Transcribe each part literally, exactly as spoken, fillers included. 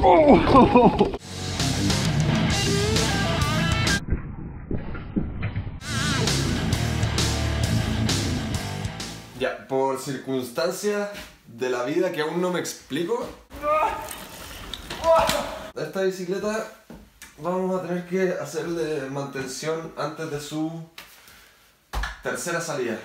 Oh. Ya, por circunstancias de la vida que aún no me explico, esta bicicleta vamos a tener que hacerle mantención antes de su tercera salida.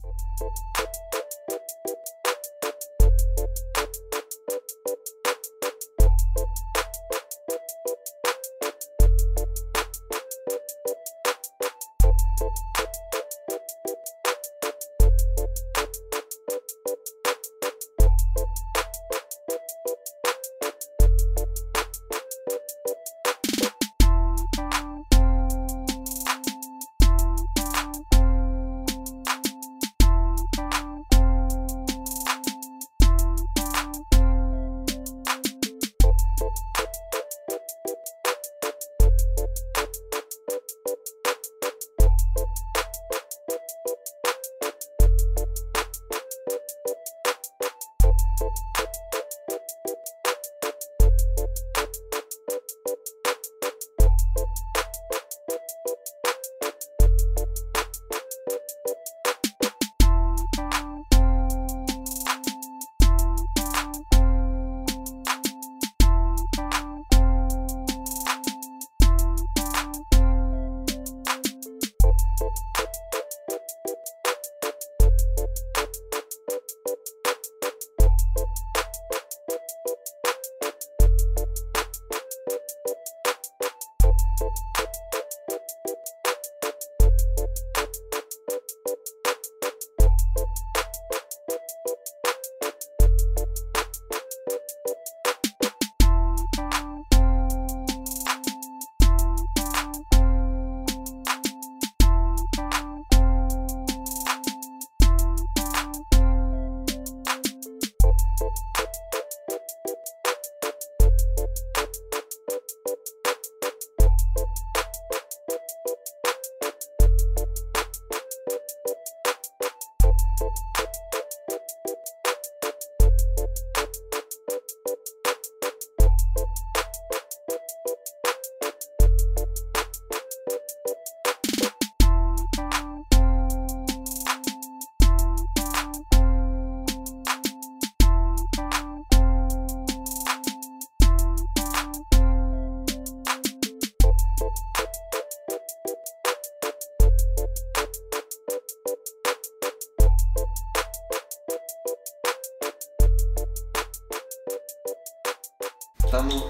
Estamos,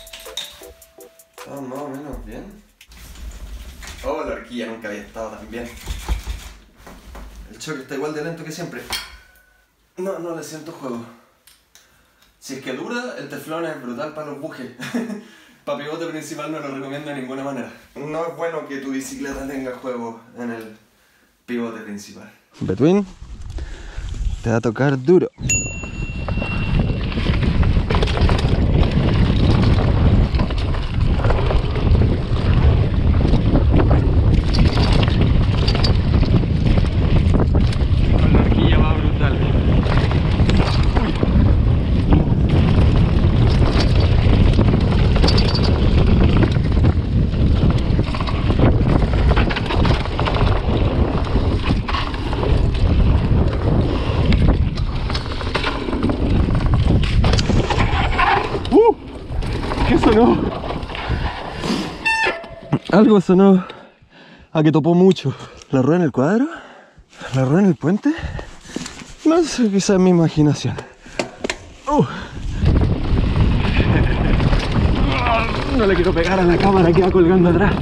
estamos más o menos bien. Oh, la horquilla nunca había estado tan bien. El choque está igual de lento que siempre. No, no le siento juego. Si es que dura, el teflón es brutal para los bujes. Para pivote principal no lo recomiendo de ninguna manera. No es bueno que tu bicicleta tenga juego en el pivote principal. Between, te va a tocar duro. ¿Qué sonó? Algo sonó a que topó mucho. ¿La rueda en el cuadro? ¿La rueda en el puente? No sé, quizás mi imaginación. Uh. No le quiero pegar a la cámara que va colgando atrás.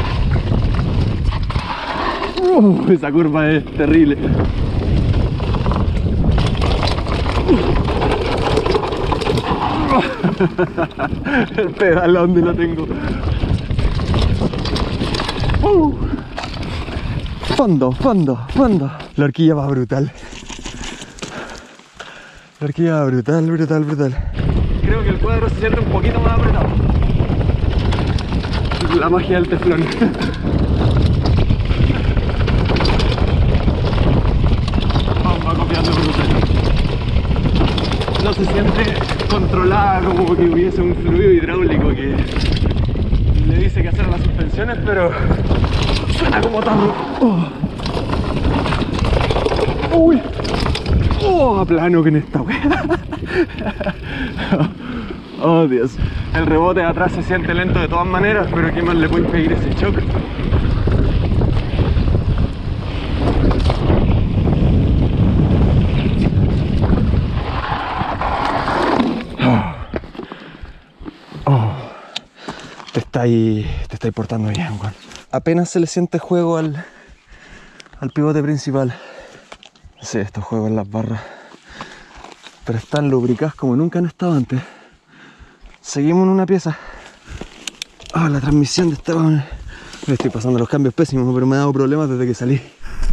Uh, esa curva es terrible. El pedal, ¿a dónde lo tengo? Uh. Fondo, fondo, fondo. La horquilla va brutal. La horquilla va brutal, brutal, brutal. Creo que el cuadro se siente un poquito más apretado. La magia del teflón. Va copiando brutal. No se siente controlada como que hubiese un fluido hidráulico que le dice qué hacer a las suspensiones, pero suena como tarro. Oh. Uy. Oh, a plano que en esta wea. Oh Dios. El rebote de atrás se siente lento de todas maneras, pero ¿qué más le puede impedir ese shock? Te estáis, te estáis portando bien, Juan. Apenas se le siente juego al, al pivote principal. Sí, estos juegos en las barras, pero están lubricadas como nunca han estado antes. Seguimos en una pieza. Ah, oh, la transmisión de esta... Me estoy pasando los cambios pésimos, pero me ha dado problemas desde que salí.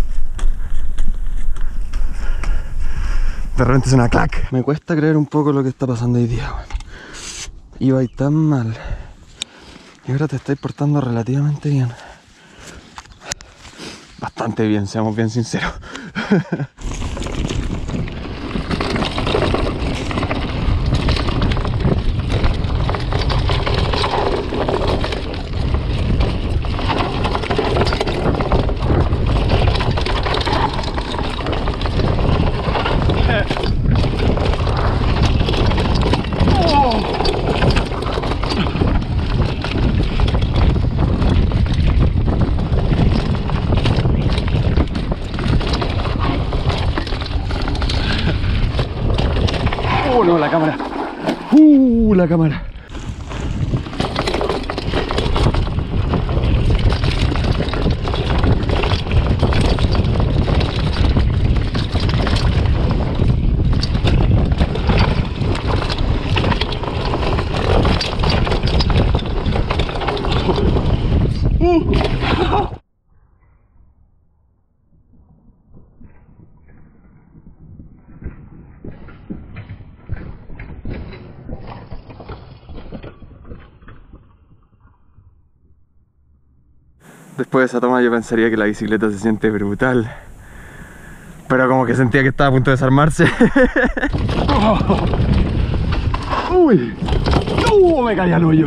De repente suena clac. Me cuesta creer un poco lo que está pasando hoy día, Juan. Iba ahí tan mal y ahora te estáis portando relativamente bien. Bastante bien, seamos bien sinceros. Oh no, la cámara. Uh, la cámara. Uh. Después de esa toma yo pensaría que la bicicleta se siente brutal, pero como que sentía que estaba a punto de desarmarse. Oh. Uy, uh, me caí al hoyo.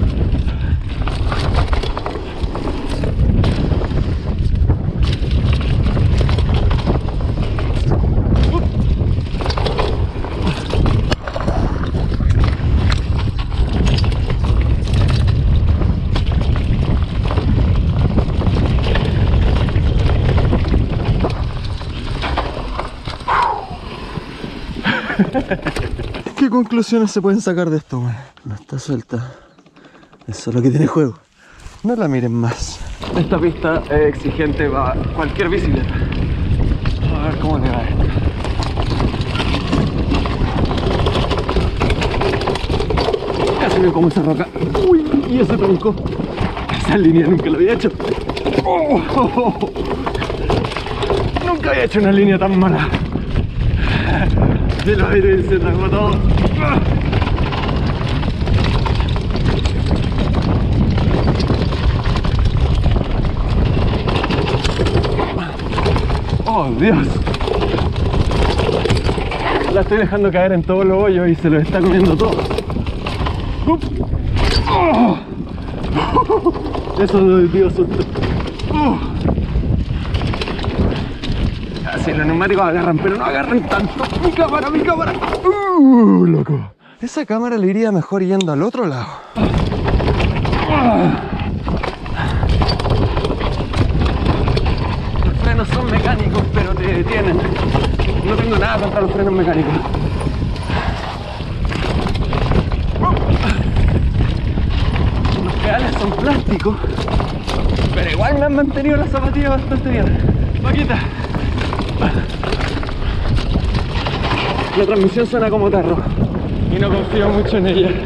¿Qué conclusiones se pueden sacar de esto, man? No está suelta. Eso es lo que tiene juego. No la miren más. Esta pista es exigente para cualquier bicicleta. A ver cómo le va esto. Casi me como esa roca. Uy, y ese tronco. Esa línea nunca lo había hecho. Oh, oh, oh. Nunca había hecho una línea tan mala. Del aire se tragó todo. Oh Dios, la estoy dejando caer en todos los hoyos y se lo está comiendo todo. Oh. Eso dio susto. Oh. Si los neumáticos agarran, pero no agarran tanto. Mi cámara, mi cámara. Uh, loco. Esa cámara le iría mejor yendo al otro lado. Los frenos son mecánicos, pero te detienen. No tengo nada contra los frenos mecánicos. Los pedales son plásticos, pero igual me han mantenido las zapatillas bastante bien. Paquita. La transmisión suena como tarro. y no confío mucho en ella.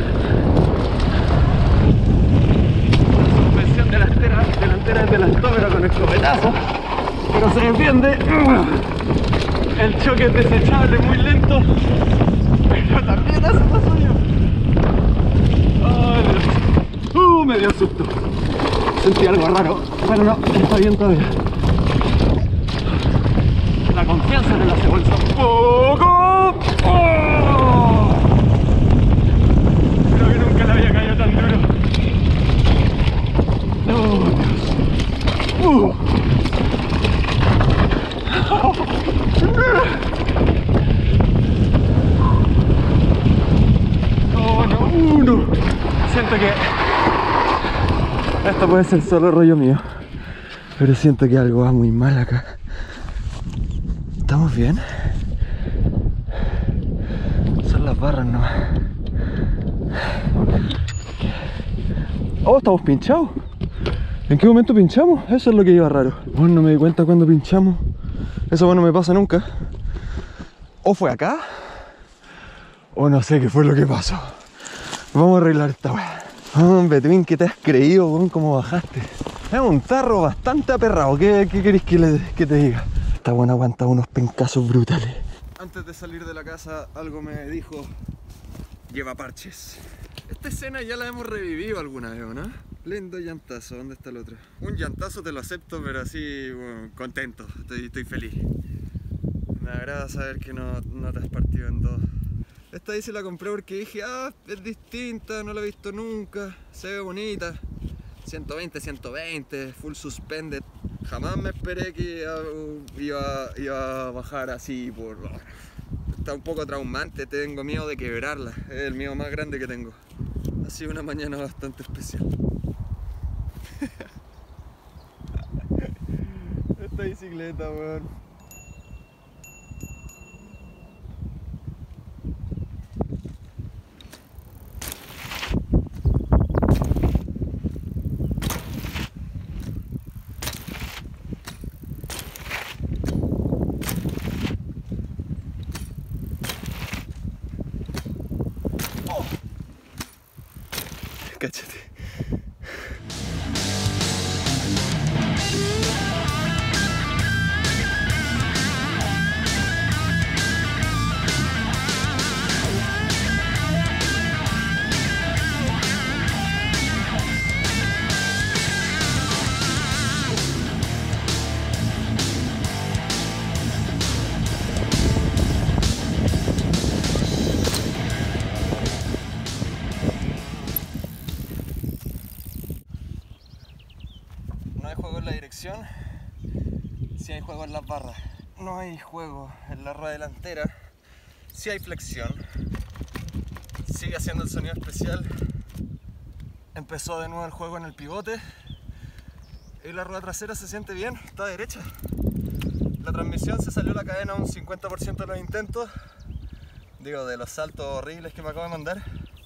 La suspensión delantera, delantera es del Altómero con escopetazo, pero se defiende. El choque es desechable, muy lento, pero también hace lo suyo. ¡Ay, Dios! ¡Uh! Me dio susto. Sentí algo raro. Bueno, no, está bien todavía. La confianza me la hace bolsa un poco. ¡Oh! Creo que nunca le había caído tan duro. ¡Oh, Dios! ¡Uh! ¡Oh, no! ¡Uno! Siento que esto puede ser solo rollo mío, pero siento que algo va muy mal acá. ¿Estamos bien? Son las barras nomás. Oh, estamos pinchados. ¿En qué momento pinchamos? Eso es lo que iba raro. Bueno, no me di cuenta cuando pinchamos. Eso bueno, no me pasa nunca. O fue acá, o no sé qué fue lo que pasó. Vamos a arreglar esta weá. Hombre, Twin, ¿qué te has creído, weón? ¿Cómo bajaste? Es un tarro bastante aperrado. ¿Qué, qué querés que, le, que te diga? Esta buena aguanta unos pencazos brutales. Antes de salir de la casa, algo me dijo: lleva parches. Esta escena ya la hemos revivido alguna vez, ¿no? Lindo llantazo. ¿Dónde está el otro? Un llantazo te lo acepto, pero así, bueno, contento. Estoy, estoy feliz. Me agrada saber que no, no te has partido en dos. Esta dice la compré porque dije, ah, es distinta, no la he visto nunca, se ve bonita. ciento veinte, ciento veinte, full suspended. Jamás me esperé que iba, iba, iba a bajar así por... Está un poco traumante, tengo miedo de quebrarla, es el miedo más grande que tengo. Ha sido una mañana bastante especial. Esta bicicleta, weón. Cáchate. No hay juego en la dirección, sí hay juego en las barras. No hay juego en la rueda delantera, sí hay flexión. Sigue haciendo el sonido especial. Empezó de nuevo el juego en el pivote. Y la rueda trasera se siente bien, está derecha. La transmisión se salió la cadena un cincuenta por ciento de los intentos. Digo, de los saltos horribles que me acabo de mandar.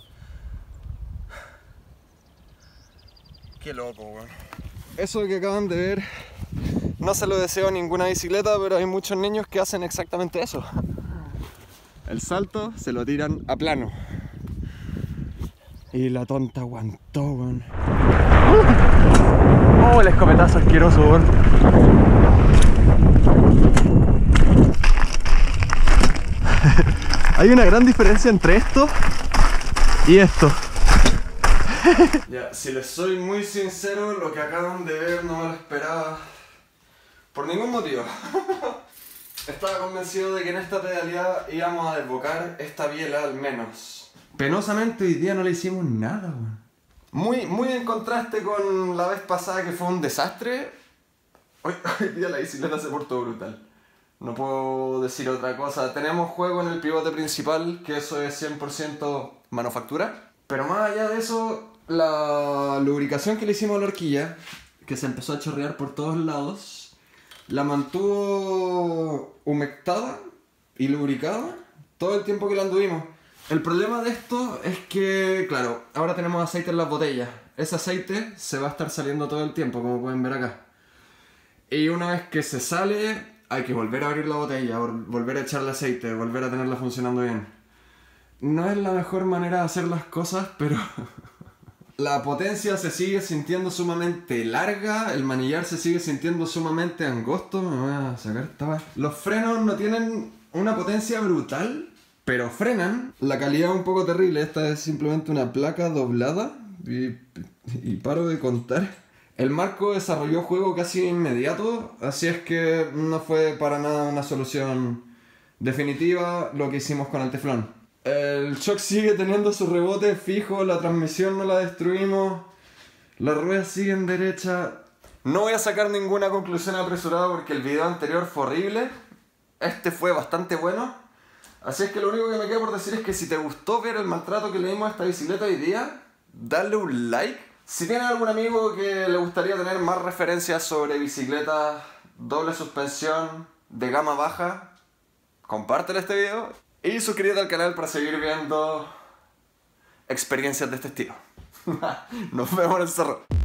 Qué loco, weón. Eso que acaban de ver, no se lo deseo a ninguna bicicleta, pero hay muchos niños que hacen exactamente eso. El salto se lo tiran a plano. Y la tonta aguantó, weón. Oh, el escopetazo asqueroso, weón. Hay una gran diferencia entre esto y esto. Ya, si les soy muy sincero, lo que acaban de ver no me lo esperaba por ningún motivo. Estaba convencido de que en esta pedaleada íbamos a desbocar esta biela al menos. Penosamente hoy día no le hicimos nada, weón. Muy, muy en contraste con la vez pasada que fue un desastre. Hoy, hoy día la bicicleta se portó brutal. No puedo decir otra cosa. Tenemos juego en el pivote principal, que eso es cien por ciento manufactura. Pero más allá de eso, la lubricación que le hicimos a la horquilla, que se empezó a chorrear por todos lados, la mantuvo humectada y lubricada todo el tiempo que la anduvimos. El problema de esto es que, claro, ahora tenemos aceite en las botellas. Ese aceite se va a estar saliendo todo el tiempo, como pueden ver acá. Y una vez que se sale, hay que volver a abrir la botella, volver a echarle aceite, volver a tenerla funcionando bien. No es la mejor manera de hacer las cosas, pero la potencia se sigue sintiendo sumamente larga, el manillar se sigue sintiendo sumamente angosto. Me voy a sacar esta vez. Los frenos no tienen una potencia brutal, pero frenan. La calidad es un poco terrible. Esta es simplemente una placa doblada y, y paro de contar. El marco desarrolló juego casi inmediato, así es que no fue para nada una solución definitiva lo que hicimos con el teflón. El shock sigue teniendo su rebote fijo, la transmisión no la destruimos, las ruedas siguen derecha. No voy a sacar ninguna conclusión apresurada porque el video anterior fue horrible. Este fue bastante bueno. Así es que lo único que me queda por decir es que si te gustó ver el maltrato que le dimos a esta bicicleta hoy día, dale un like. Si tienes algún amigo que le gustaría tener más referencias sobre bicicletas, doble suspensión, de gama baja, compártele este video. Y suscríbete al canal para seguir viendo experiencias de este estilo. Nos vemos en el cerro.